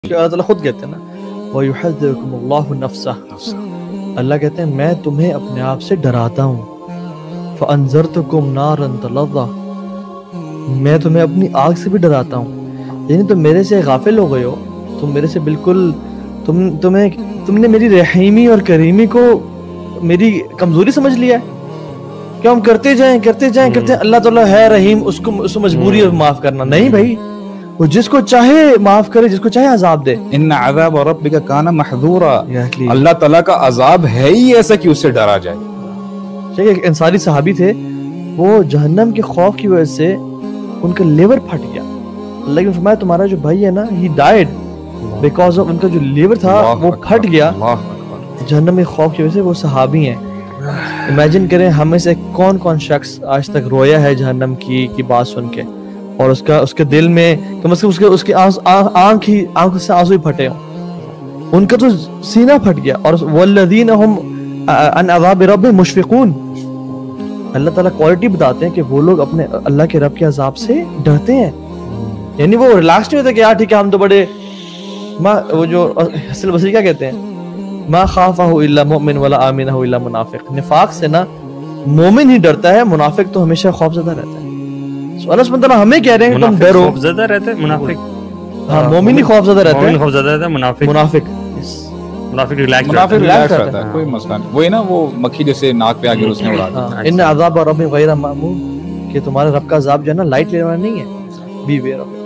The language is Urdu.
اللہ تعالیٰ خود کہتے ہیں نا وَيُحَذِّرُكُمُ اللَّهُ نَفْسَهُ، اللہ کہتے ہیں میں تمہیں اپنے آپ سے ڈراتا ہوں. فَأَنذَرْتُكُمْ نَارًا تَلَظَّىٰ، میں تمہیں اپنی آگ سے بھی ڈراتا ہوں. یعنی تم میرے سے غافل ہو گئے ہو، تم میرے سے بالکل تم نے میری رحیمی اور کریمی کو میری کمزوری سمجھ لیا ہے کہ ہم کرتے جائیں اللہ تعالیٰ ہے رحیم، اس کو مجبوری ہے معاف کرنا. نہیں بھائی، وہ جس کو چاہے معاف کرے، جس کو چاہے عذاب دے. ان عذاب ربک کان محذورا، اللہ تعالیٰ کا عذاب ہے ہی ایسا کہ اس سے ڈرا جائے. ایک انصاری صحابی تھے، وہ جہنم کے خوف کی وجہ سے ان کا لیور پھٹ گیا. اللہ نے فرمایا تمہارا جو بھائی ہے نا، ہی ڈائیڈ بیکاز آف ان کا جو لیور تھا وہ پھٹ گیا جہنم کے خوف کی وجہ سے. وہ صحابی ہیں. امیجن کریں ہمیں سے کون شخص آج تک رویا ہے جہنم کی بات سن کے، اور اس کے دل میں کم از کم اس کے آنکھ سے آنسو ہی پھٹے ہوں. ان کا تو سینہ پھٹ گیا. اور والذین هم عن عذاب ربهم مشفقون، اللہ تعالیٰ کوالٹی بتاتے ہیں کہ وہ لوگ اپنے اللہ کے رب کے عذاب سے ڈرتے ہیں. یعنی وہ ریلیکس نہیں ہوتا کہ یار ٹھیک ہے ہم تو بڑے وہ جو حسن البصری کیا کہتے ہیں، ما خافہ الا مؤمن ولا آمنہ الا منافق. نفاق سے نا مومن ہی ڈرتا ہے، منافق تو ہمیشہ خوف زدہ رہتا ہے. اللہ سبحانہ وتعالیٰ ہمیں کہہ رہے ہیں کہ تم ڈرو. خوف زدہ رہتا ہے منافق، ہاں مومن ہی خوف زدہ رہتا ہے، مومن خوف زدہ رہتا ہے، منافق ریلیکس رہتا ہے، کوئی مسئلہ نہیں. وہی نا وہ مکھی جیسے ناک پہ آ کے اس نے اڑا دیا. ان عذاب رب غیر معمول، کہ تمہارے رب کا عذاب جو ہے نا لائٹ لینے والا نہیں ہے. Be where of